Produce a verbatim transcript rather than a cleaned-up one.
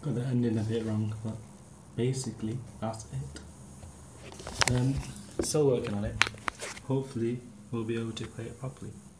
Got the ending a bit wrong, but basically that's it. Um, still working on it. Hopefully we'll be able to play it properly.